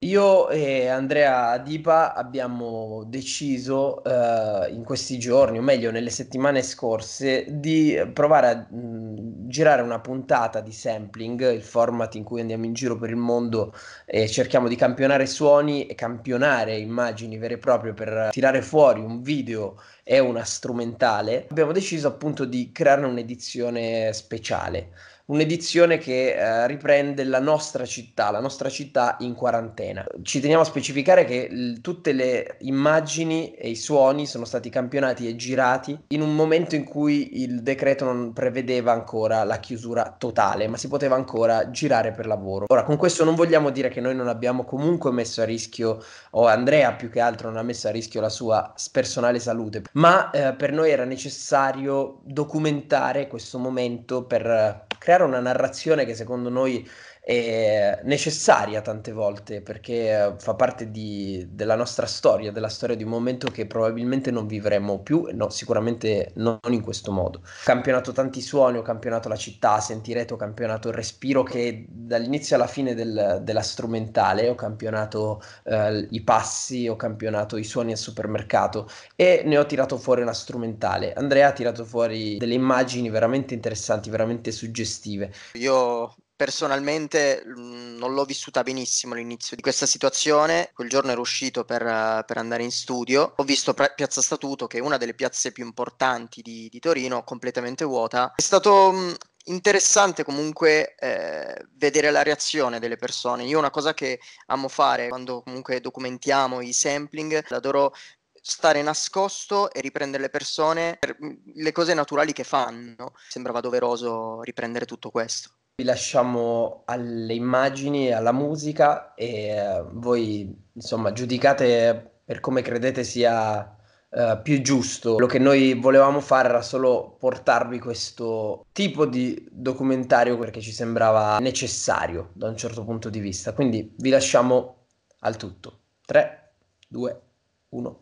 Io e Andrea Dipa abbiamo deciso in questi giorni, o meglio nelle settimane scorse, di provare a girare una puntata di sampling, il format in cui andiamo in giro per il mondo e cerchiamo di campionare suoni e campionare immagini vere e proprie per tirare fuori un video e una strumentale. Abbiamo deciso appunto di creare un'edizione speciale. Un'edizione che riprende la nostra città in quarantena. Ci teniamo a specificare che tutte le immagini e i suoni sono stati campionati e girati in un momento in cui il decreto non prevedeva ancora la chiusura totale, ma si poteva ancora girare per lavoro. Ora, con questo non vogliamo dire che noi non abbiamo comunque messo a rischio, o Andrea più che altro non ha messo a rischio la sua personale salute, ma per noi era necessario documentare questo momento per creare una narrazione che secondo noi è necessaria tante volte perché fa parte della nostra storia, della storia di un momento che probabilmente non vivremo più, e no, sicuramente non in questo modo. Ho campionato tanti suoni, ho campionato la città, sentirete, ho campionato il respiro che dall'inizio alla fine della strumentale, ho campionato i passi, ho campionato i suoni al supermercato e ne ho tirato fuori una strumentale. Andrea ha tirato fuori delle immagini veramente interessanti, veramente suggestive. Io personalmente non l'ho vissuta benissimo all'inizio di questa situazione. Quel giorno ero uscito per andare in studio. Ho visto Piazza Statuto, che è una delle piazze più importanti di Torino, completamente vuota. È stato interessante comunque vedere la reazione delle persone. Io una cosa che amo fare quando comunque documentiamo i sampling, adoro stare nascosto e riprendere le persone per le cose naturali che fanno. Sembrava doveroso riprendere tutto questo. Vi lasciamo alle immagini e alla musica e voi, insomma, giudicate per come credete sia più giusto. Quello che noi volevamo fare era solo portarvi questo tipo di documentario perché ci sembrava necessario da un certo punto di vista. Quindi vi lasciamo al tutto. 3, 2, 1.